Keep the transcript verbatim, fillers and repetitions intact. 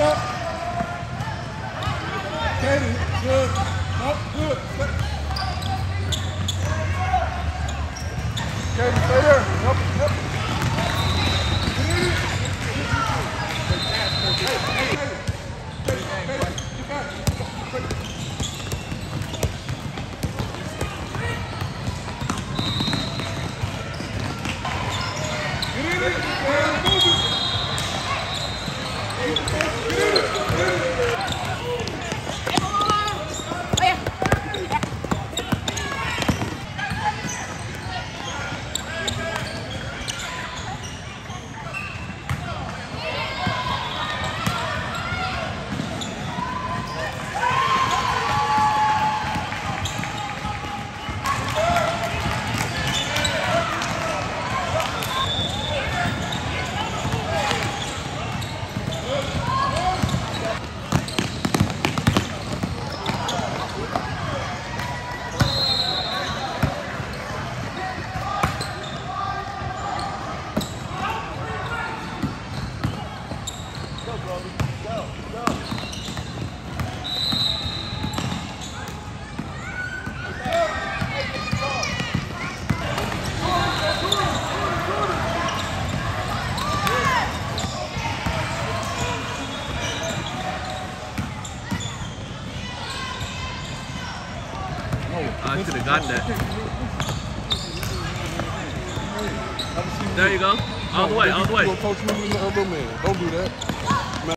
up. Katie, good. Nope, good. Katie, stay there. Yep, yep. I could have got that. There you go. All the way, all the way. Coach me with the elbow man. Don't do that.